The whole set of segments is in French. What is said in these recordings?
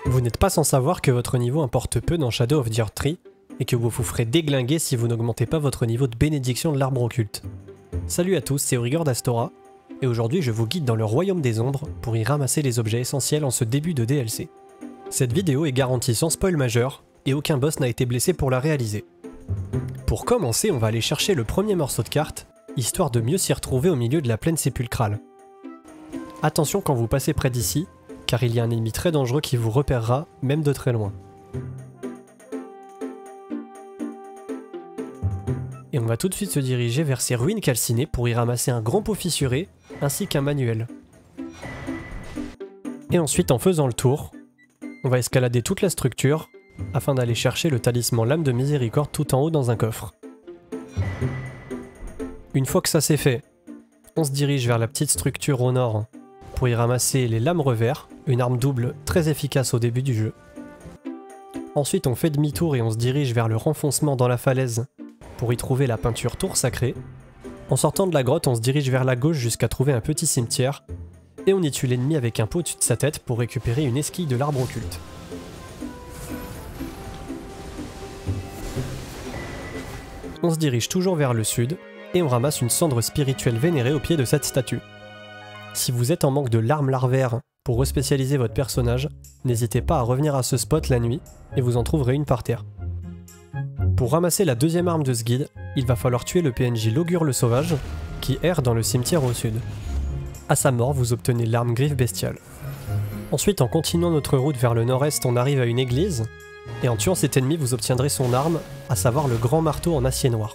Vous n'êtes pas sans savoir que votre niveau importe peu dans Shadow of the Erdtree et que vous vous ferez déglinguer si vous n'augmentez pas votre niveau de bénédiction de l'arbre occulte. Salut à tous, c'est Origor d'Astora, et aujourd'hui je vous guide dans le royaume des ombres pour y ramasser les objets essentiels en ce début de DLC. Cette vidéo est garantie sans spoil majeur, et aucun boss n'a été blessé pour la réaliser. Pour commencer, on va aller chercher le premier morceau de carte, histoire de mieux s'y retrouver au milieu de la plaine sépulcrale. Attention quand vous passez près d'ici, car il y a un ennemi très dangereux qui vous repérera, même de très loin. Et on va tout de suite se diriger vers ces ruines calcinées pour y ramasser un grand pot fissuré, ainsi qu'un manuel. Et ensuite, en faisant le tour, on va escalader toute la structure, afin d'aller chercher le talisman Lame de Miséricorde tout en haut dans un coffre. Une fois que ça c'est fait, on se dirige vers la petite structure au nord, pour y ramasser les lames revers, une arme double très efficace au début du jeu. Ensuite on fait demi-tour et on se dirige vers le renfoncement dans la falaise pour y trouver la peinture tour sacrée. En sortant de la grotte on se dirige vers la gauche jusqu'à trouver un petit cimetière et on y tue l'ennemi avec un pot au-dessus de sa tête pour récupérer une esquille de l'arbre occulte. On se dirige toujours vers le sud et on ramasse une cendre spirituelle vénérée au pied de cette statue. Si vous êtes en manque de larmes larvaires pour respécialiser votre personnage, n'hésitez pas à revenir à ce spot la nuit et vous en trouverez une par terre. Pour ramasser la deuxième arme de ce guide, il va falloir tuer le PNJ Logure le Sauvage qui erre dans le cimetière au sud. À sa mort, vous obtenez l'arme Griffe Bestiale. Ensuite, en continuant notre route vers le nord-est, on arrive à une église et en tuant cet ennemi, vous obtiendrez son arme, à savoir le grand marteau en acier noir.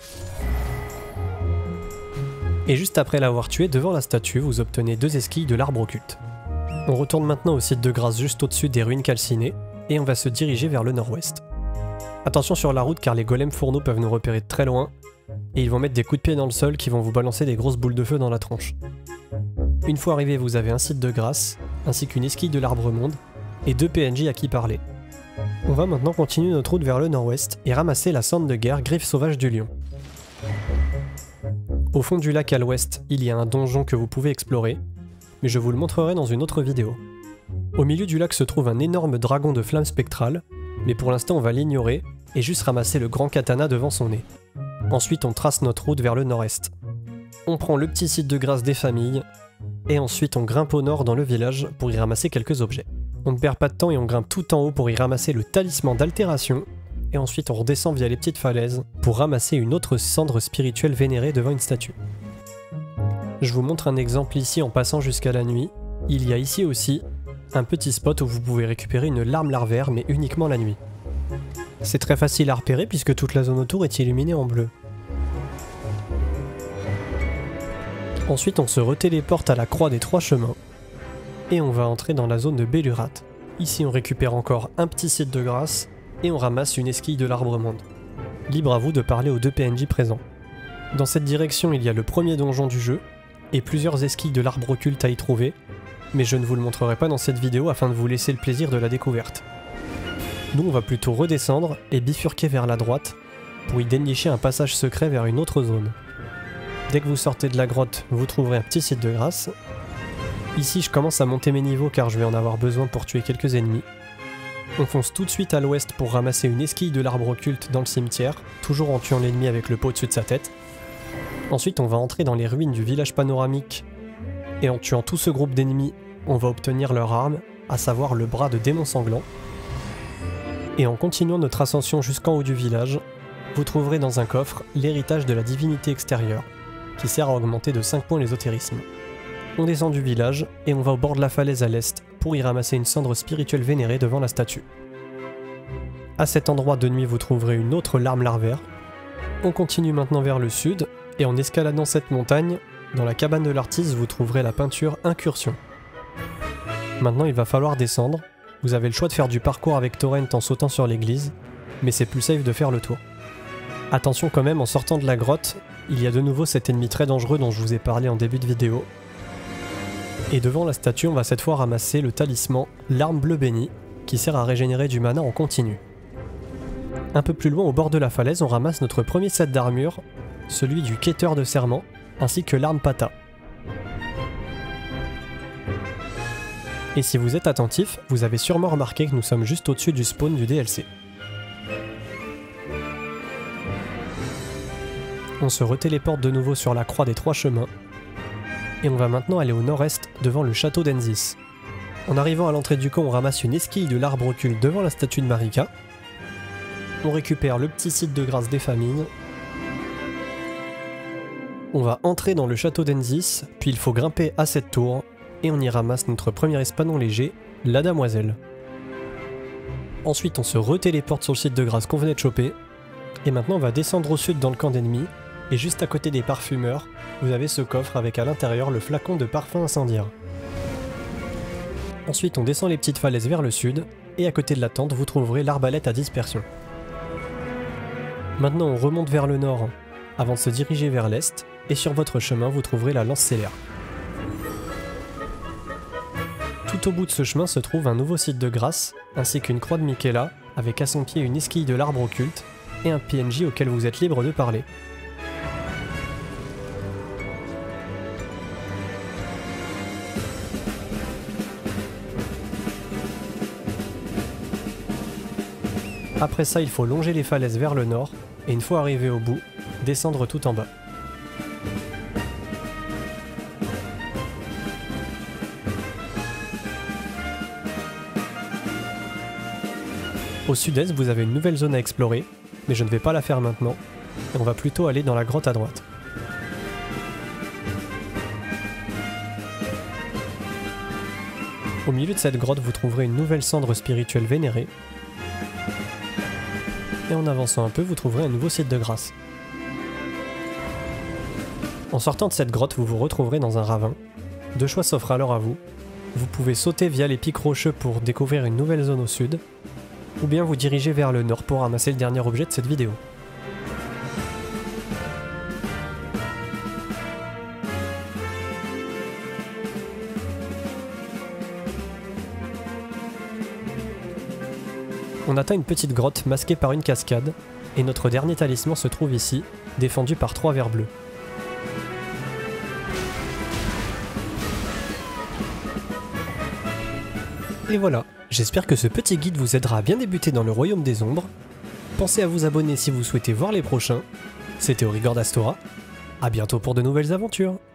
Et juste après l'avoir tué, devant la statue, vous obtenez 2 esquilles de l'arbre occulte. On retourne maintenant au site de grâce juste au-dessus des ruines calcinées, et on va se diriger vers le nord-ouest. Attention sur la route car les golems fourneaux peuvent nous repérer de très loin, et ils vont mettre des coups de pied dans le sol qui vont vous balancer des grosses boules de feu dans la tronche. Une fois arrivé, vous avez un site de grâce, ainsi qu'une esquille de l'arbre monde, et 2 PNJ à qui parler. On va maintenant continuer notre route vers le nord-ouest, et ramasser la cendre de guerre Griffe Sauvage du Lion. Au fond du lac à l'ouest, il y a un donjon que vous pouvez explorer, mais je vous le montrerai dans une autre vidéo. Au milieu du lac se trouve un énorme dragon de flamme spectrale, mais pour l'instant on va l'ignorer et juste ramasser le grand katana devant son nez. Ensuite on trace notre route vers le nord-est. On prend le petit site de grâce des familles, et ensuite on grimpe au nord dans le village pour y ramasser quelques objets. On ne perd pas de temps et on grimpe tout en haut pour y ramasser le talisman d'altération, et ensuite on redescend via les petites falaises pour ramasser une autre cendre spirituelle vénérée devant une statue. Je vous montre un exemple ici en passant jusqu'à la nuit. Il y a ici aussi un petit spot où vous pouvez récupérer une larme larvaire mais uniquement la nuit. C'est très facile à repérer puisque toute la zone autour est illuminée en bleu. Ensuite on se retéléporte à la croix des 3 chemins et on va entrer dans la zone de Bellurat. Ici on récupère encore un petit site de grâce et on ramasse une esquille de l'arbre monde. Libre à vous de parler aux 2 PNJ présents. Dans cette direction il y a le premier donjon du jeu, et plusieurs esquilles de l'arbre occulte à y trouver, mais je ne vous le montrerai pas dans cette vidéo afin de vous laisser le plaisir de la découverte. Nous on va plutôt redescendre et bifurquer vers la droite, pour y dénicher un passage secret vers une autre zone. Dès que vous sortez de la grotte, vous trouverez un petit site de grâce. Ici je commence à monter mes niveaux car je vais en avoir besoin pour tuer quelques ennemis. On fonce tout de suite à l'ouest pour ramasser une esquille de l'arbre occulte dans le cimetière, toujours en tuant l'ennemi avec le pot au-dessus de sa tête. Ensuite on va entrer dans les ruines du village panoramique, et en tuant tout ce groupe d'ennemis, on va obtenir leur arme, à savoir le bras de démon sanglant. Et en continuant notre ascension jusqu'en haut du village, vous trouverez dans un coffre l'héritage de la divinité extérieure, qui sert à augmenter de 5 points l'ésotérisme. On descend du village, et on va au bord de la falaise à l'est, pour y ramasser une cendre spirituelle vénérée devant la statue. À cet endroit de nuit vous trouverez une autre larme larvaire. On continue maintenant vers le sud, et en escaladant cette montagne, dans la cabane de l'artiste vous trouverez la peinture Incursion. Maintenant il va falloir descendre, vous avez le choix de faire du parcours avec Torrent en sautant sur l'église, mais c'est plus safe de faire le tour. Attention quand même, en sortant de la grotte, il y a de nouveau cet ennemi très dangereux dont je vous ai parlé en début de vidéo. Et devant la statue on va cette fois ramasser le talisman L'arme bleue bénie, qui sert à régénérer du mana en continu. Un peu plus loin au bord de la falaise on ramasse notre premier set d'armure, celui du quêteur de serment, ainsi que l'arme Pata. Et si vous êtes attentif, vous avez sûrement remarqué que nous sommes juste au-dessus du spawn du DLC. On se retéléporte de nouveau sur la croix des trois chemins, et on va maintenant aller au nord-est devant le château d'Enzis. En arrivant à l'entrée du camp, on ramasse une esquille de l'arbre occulte devant la statue de Marika. On récupère le petit site de grâce des familles. On va entrer dans le château d'Enzis, puis il faut grimper à cette tour, et on y ramasse notre premier espadon léger, la Damoiselle. Ensuite on se retéléporte sur le site de grâce qu'on venait de choper, et maintenant on va descendre au sud dans le camp d'ennemis, et juste à côté des parfumeurs, vous avez ce coffre avec à l'intérieur le flacon de parfum incendiaire. Ensuite on descend les petites falaises vers le sud, et à côté de la tente vous trouverez l'arbalète à dispersion. Maintenant on remonte vers le nord, avant de se diriger vers l'est, et sur votre chemin vous trouverez la lance stellaire. Tout au bout de ce chemin se trouve un nouveau site de grâce, ainsi qu'une croix de Miquella, avec à son pied une esquille de l'arbre occulte, et un PNJ auquel vous êtes libre de parler. Après ça, il faut longer les falaises vers le nord, et une fois arrivé au bout, descendre tout en bas. Au sud-est, vous avez une nouvelle zone à explorer, mais je ne vais pas la faire maintenant, et on va plutôt aller dans la grotte à droite. Au milieu de cette grotte, vous trouverez une nouvelle cendre spirituelle vénérée, et en avançant un peu, vous trouverez un nouveau site de grâce. En sortant de cette grotte, vous vous retrouverez dans un ravin. Deux choix s'offrent alors à vous. Vous pouvez sauter via les pics rocheux pour découvrir une nouvelle zone au sud, ou bien vous diriger vers le nord pour ramasser le dernier objet de cette vidéo. On atteint une petite grotte masquée par une cascade, et notre dernier talisman se trouve ici, défendu par 3 vers bleus. Et voilà, j'espère que ce petit guide vous aidera à bien débuter dans le royaume des ombres. Pensez à vous abonner si vous souhaitez voir les prochains. C'était Aurigor d'Astora, à bientôt pour de nouvelles aventures.